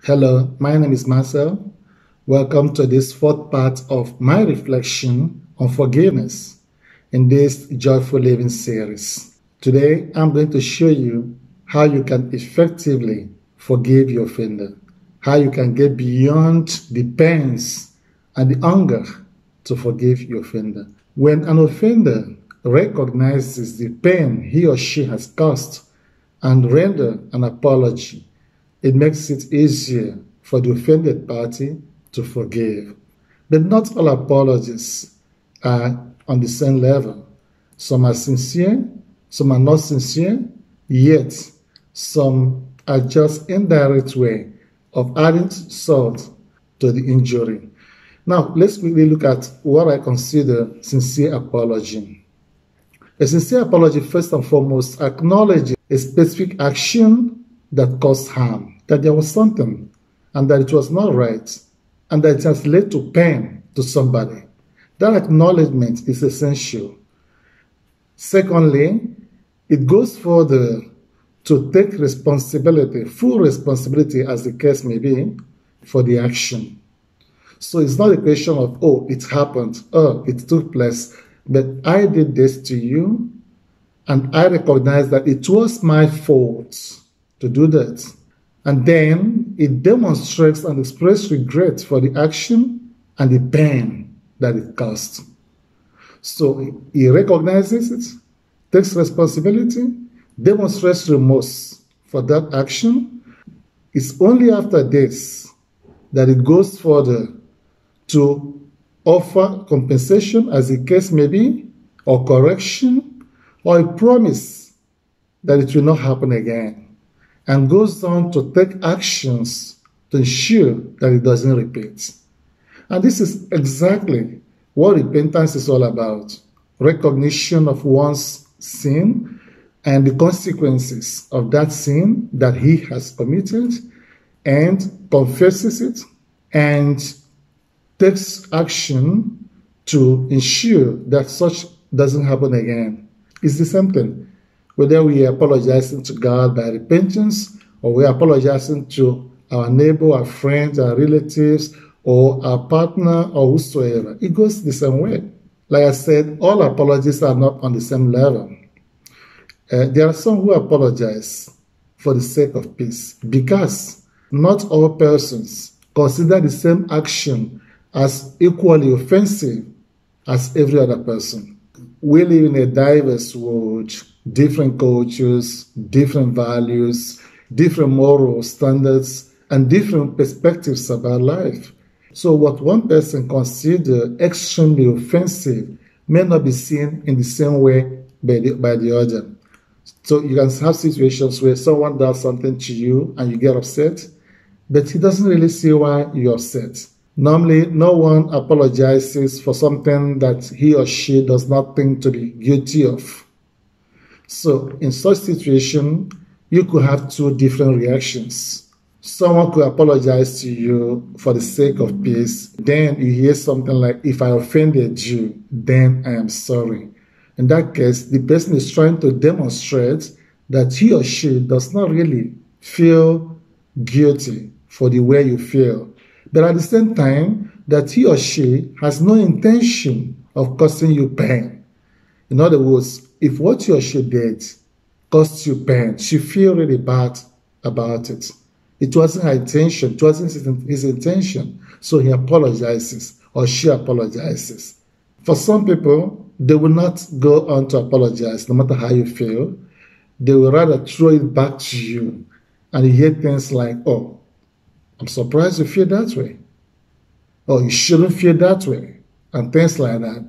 Hello, my name is Marcel. Welcome to this fourth part of my reflection on forgiveness in this Joyful Living series. Today, I'm going to show you how you can effectively forgive your offender, how you can get beyond the pains and the anger to forgive your offender. When an offender recognizes the pain he or she has caused and render an apology, it makes it easier for the offended party to forgive. But not all apologies are on the same level. Some are sincere, some are not sincere, yet some are just indirect way of adding salt to the injury. Now, let's quickly look at what I consider sincere apology. A sincere apology, first and foremost, acknowledges a specific action that caused harm, that there was something and that it was not right and that it has led to pain to somebody. That acknowledgement is essential. Secondly, it goes further to take responsibility, full responsibility as the case may be, for the action. So it's not a question of, oh, it happened, oh, it took place, but I did this to you and I recognize that it was my fault to do that. And then it demonstrates and expresses regret for the action and the pain that it caused. So he recognizes it, takes responsibility, demonstrates remorse for that action. It's only after this that it goes further to offer compensation, as the case may be, or correction, or a promise that it will not happen again, and goes on to take actions to ensure that it doesn't repeat. And this is exactly what repentance is all about: recognition of one's sin and the consequences of that sin that he has committed, and confesses it and takes action to ensure that such doesn't happen again. It's the same thing. Whether we are apologizing to God by repentance, or we are apologizing to our neighbor, our friends, our relatives, or our partner, or whosoever, it goes the same way. Like I said, all apologies are not on the same level. There are some who apologize for the sake of peace, because not all persons consider the same action as equally offensive as every other person. We live in a diverse world, different cultures, different values, different moral standards, and different perspectives about life. So what one person considers extremely offensive may not be seen in the same way by the other. So you can have situations where someone does something to you and you get upset, but he doesn't really see why you're upset. Normally, no one apologizes for something that he or she does not think to be guilty of. So in such situation, you could have two different reactions. Someone could apologize to you for the sake of peace. Then you hear something like, if I offended you, then I am sorry. In that case, the person is trying to demonstrate that he or she does not really feel guilty for the way you feel, but at the same time, that he or she has no intention of causing you pain. In other words, if what he or she did caused you pain, she feels really bad about it. It wasn't her intention, it wasn't his intention. So he apologizes, or she apologizes. For some people, they will not go on to apologize, no matter how you feel. They will rather throw it back to you. And you hear things like, oh, I'm surprised you feel that way. Or you shouldn't feel that way. And things like that,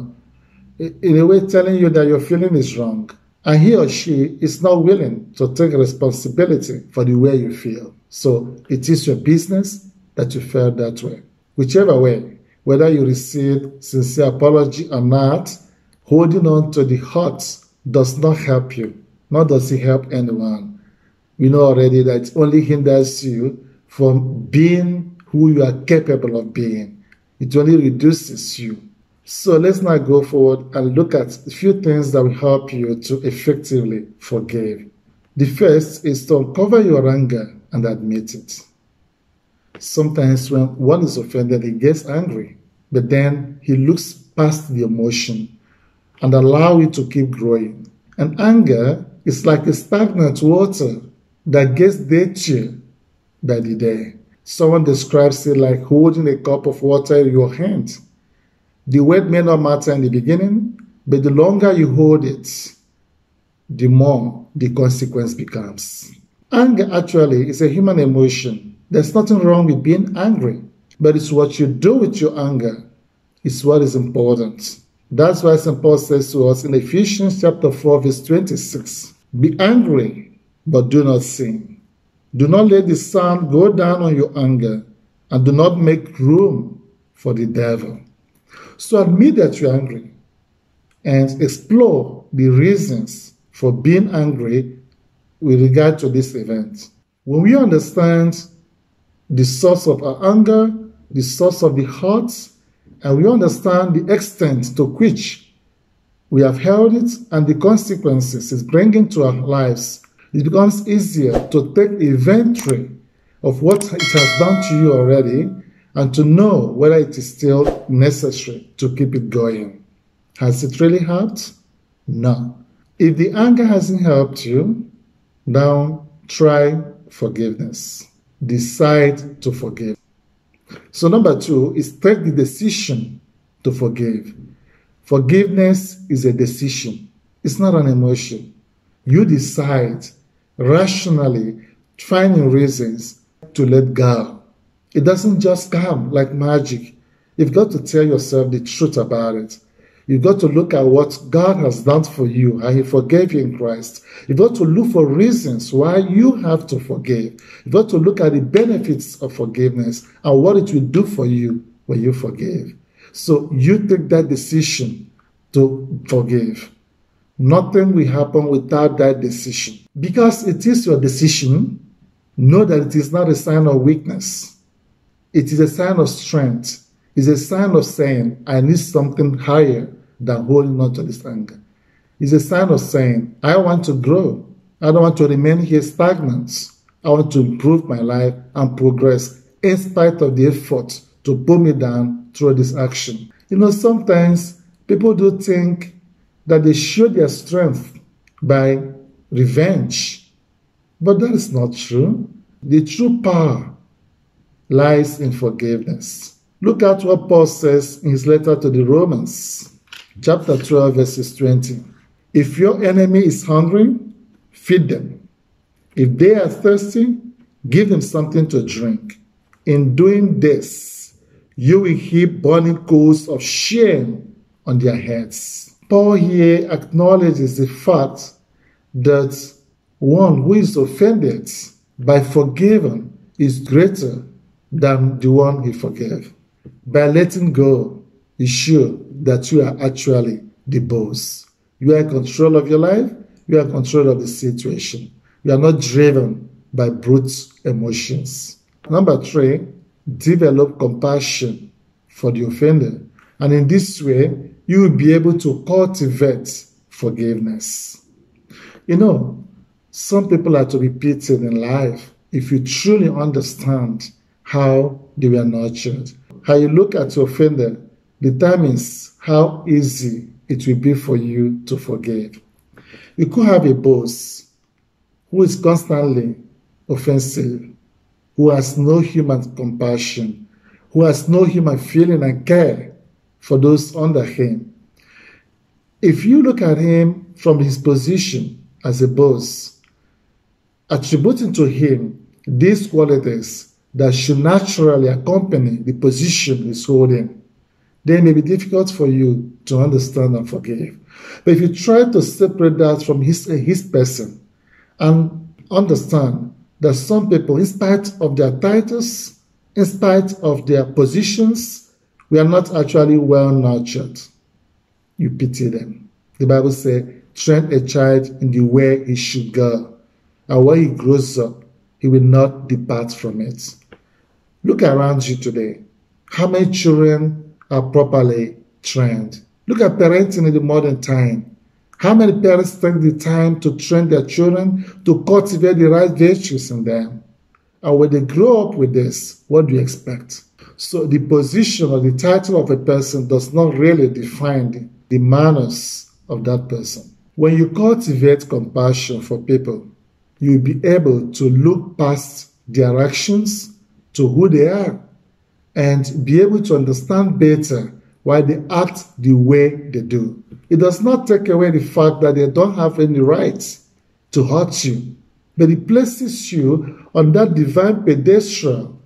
in a way telling you that your feeling is wrong. And he or she is not willing to take responsibility for the way you feel. So it is your business that you feel that way. Whichever way, whether you receive sincere apology or not, holding on to the hurt does not help you, nor does it help anyone. We know already that it only hinders you from being who you are capable of being. It only reduces you. So let's now go forward and look at a few things that will help you to effectively forgive. The first is to uncover your anger and admit it. Sometimes when one is offended, he gets angry, but then he looks past the emotion and allow it to keep growing. And anger is like a stagnant water that gets dirtier by the day. Someone describes it like holding a cup of water in your hand. The weight may not matter in the beginning, but the longer you hold it, the more the consequence becomes. Anger actually is a human emotion. There's nothing wrong with being angry, but it's what you do with your anger is what is important. That's why St. Paul says to us in Ephesians chapter 4, verse 26, be angry, but do not sin. Do not let the sun go down on your anger, and do not make room for the devil. So admit that you're angry and explore the reasons for being angry with regard to this event. When we understand the source of our anger, the source of the hurt, and we understand the extent to which we have held it and the consequences it's bringing to our lives, it becomes easier to take inventory of what it has done to you already and to know whether it is still necessary to keep it going. Has it really helped? No. If the anger hasn't helped you, now try forgiveness. Decide to forgive. So number 2 is take the decision to forgive. Forgiveness is a decision. It's not an emotion. You decide rationally, finding reasons to let go. It doesn't just come like magic. You've got to tell yourself the truth about it. You've got to look at what God has done for you, how He forgave you in Christ. You've got to look for reasons why you have to forgive. You've got to look at the benefits of forgiveness and what it will do for you when you forgive. So you take that decision to forgive. Nothing will happen without that decision. Because it is your decision, know that it is not a sign of weakness. It is a sign of strength. It's a sign of saying, I need something higher than holding on to this anger. It's a sign of saying, I want to grow. I don't want to remain here stagnant. I want to improve my life and progress in spite of the effort to pull me down through this action. Sometimes people do think that they show their strength by revenge. But that is not true. The true power lies in forgiveness. Look at what Paul says in his letter to the Romans, chapter 12, verses 20. If your enemy is hungry, feed them. If they are thirsty, give them something to drink. In doing this, you will heap burning coals of shame on their heads. Paul here acknowledges the fact that one who is offended by forgiving is greater than the one he forgave. By letting go, you show that you are actually the boss. You are in control of your life. You are in control of the situation. You are not driven by brute emotions. Number 3, develop compassion for the offender. And in this way, you will be able to cultivate forgiveness. Some people are to be pitied in life if you truly understand how they were nurtured. How you look at your offender determines how easy it will be for you to forgive. You could have a boss who is constantly offensive, who has no human compassion, who has no human feeling and care for those under him. If you look at him from his position as a boss, attributing to him these qualities that should naturally accompany the position he's holding, they may be difficult for you to understand and forgive. But if you try to separate that from his person and understand that some people, in spite of their titles, in spite of their positions, we are not actually well nurtured, you pity them. The Bible says, train a child in the way he should go, and when he grows up, he will not depart from it. Look around you today. How many children are properly trained? Look at parenting in the modern time. How many parents take the time to train their children to cultivate the right virtues in them? And when they grow up with this, what do you expect? So the position or the title of a person does not really define the manners of that person. When you cultivate compassion for people, you'll be able to look past their actions to who they are and be able to understand better why they act the way they do. It does not take away the fact that they don't have any right to hurt you, but it places you on that divine pedestal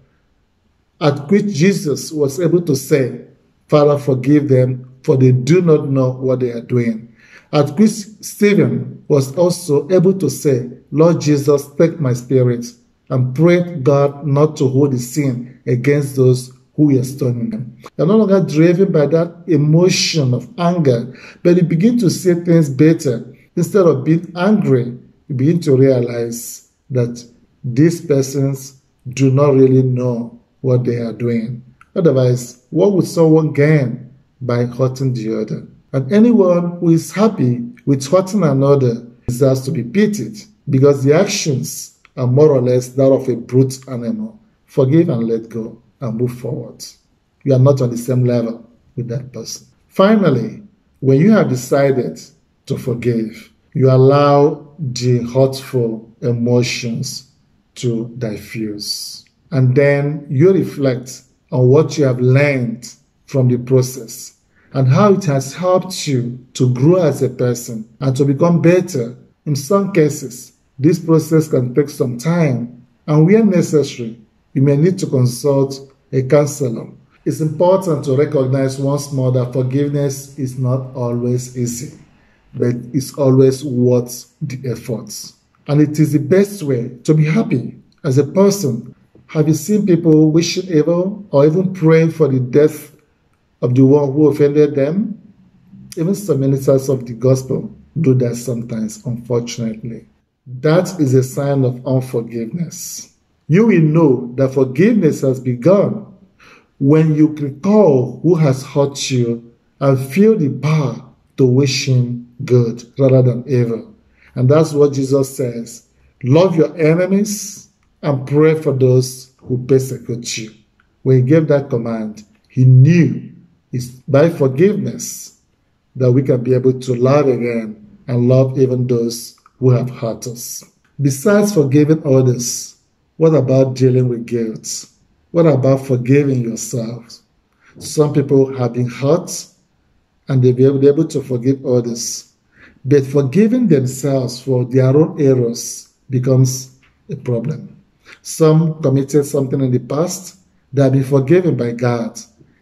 at which Jesus was able to say, Father, forgive them, for they do not know what they are doing. At which Stephen was also able to say, Lord Jesus, take my spirit, and pray God not to hold the sin against those who are stoning them. You're no longer driven by that emotion of anger, but you begin to see things better. Instead of being angry, you begin to realize that these persons do not really know what they are doing. Otherwise, what would someone gain by hurting the other? And anyone who is happy with hurting another deserves to be pitied, because the actions are more or less that of a brute animal. Forgive and let go and move forward. You are not on the same level with that person. Finally, when you have decided to forgive, you allow the hurtful emotions to diffuse. And then you reflect on what you have learned from the process and how it has helped you to grow as a person and to become better. In some cases, this process can take some time, and where necessary, you may need to consult a counselor. It's important to recognize once more that forgiveness is not always easy, but it's always worth the efforts. And it is the best way to be happy as a person. Have you seen people wishing evil or even praying for the death of the one who offended them? Even some ministers of the gospel do that sometimes, unfortunately. That is a sign of unforgiveness. You will know that forgiveness has begun when you recall who has hurt you and feel the power to wish him good rather than evil. And that's what Jesus says. Love your enemies and pray for those who persecute you. When he gave that command, he knew it's by forgiveness that we can be able to love again and love even those who have hurt us. Besides forgiving others, what about dealing with guilt? What about forgiving yourself? Some people have been hurt and they'll be able to forgive others. But forgiving themselves for their own errors becomes a problem. Some committed something in the past, they have been forgiven by God.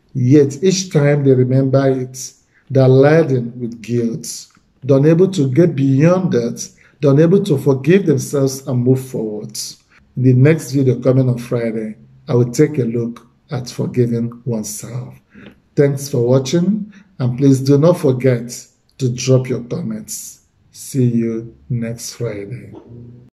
Yet each time they remember it, they're laden with guilt. They're unable to get beyond that. They're unable to forgive themselves and move forward. In the next video coming on Friday, I will take a look at forgiving oneself. Thanks for watching, and please do not forget to drop your comments. See you next Friday.